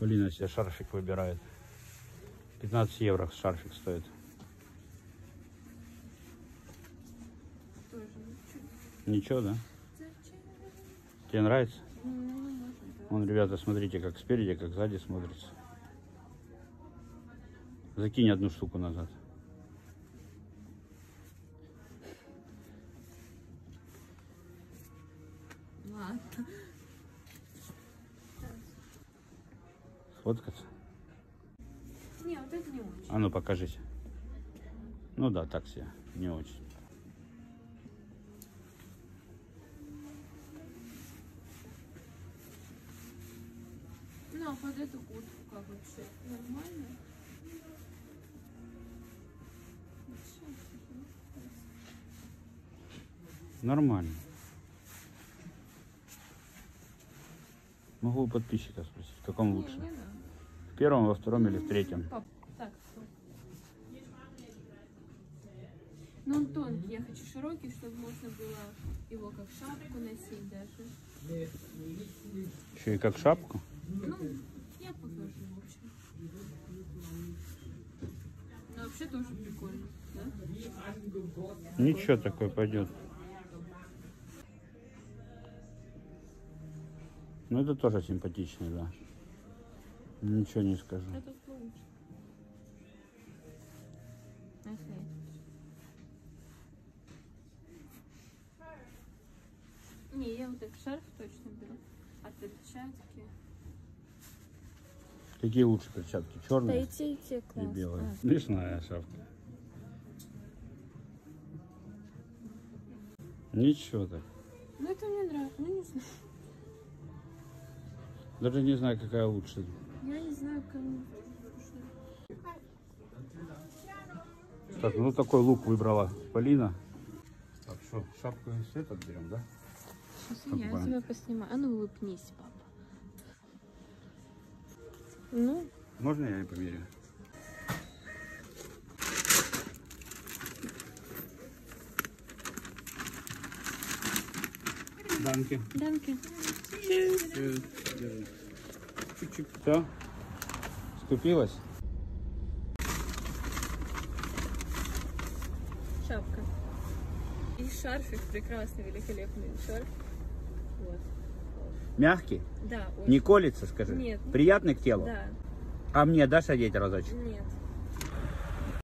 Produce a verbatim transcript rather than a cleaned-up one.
Полина себе шарфик выбирает. пятнадцать евро шарфик стоит. Тоже ничего. Ничего, да? Зачем? Тебе нравится? Ну, может, да. Вон, ребята, смотрите, как спереди, как сзади смотрится. Закинь одну штуку назад. Ладно. Сфоткаться? Не, вот это не очень. А ну покажись. Ну да, так себе, не очень. Ну, а под эту куртку как вообще? Нормально? Нормально. Могу у подписчика спросить, в каком Не, лучше? не надо. В первом, во втором или в третьем? Пап, так, стоп. Ну, он тонкий, я хочу широкий, чтобы можно было его как шапку носить даже. Еще и как шапку? Ну, я покажу, в общем. Ну, вообще тоже прикольно, да? Ничего, такое пойдет. Ну это тоже симпатичный, да. Ничего не скажу. Это лучше. Окей. Не, я вот этот шарф точно беру. А перчатки? Какие лучше перчатки? Да Черные и те, и те и класс. белые? А. Смешная шапка. Ничего так. Ну это мне нравится, ну не знаю. Даже не знаю, какая лучше. Я не знаю, кому. Так, ну такой лук выбрала Полина. Так, что, шапку и этот берем, да? Сейчас я тебя поснимаю. А ну улыбнись, папа. Ну. Можно я и померяю? Данки. Данки. Чуть-чуть. Все? Скупилась? Шапка. И шарфик прекрасный, великолепный шарф. Вот. Мягкий? Да, очень. Не колется, скажи? Нет. Приятный к телу? Да. А мне дашь одеть разочек? Нет.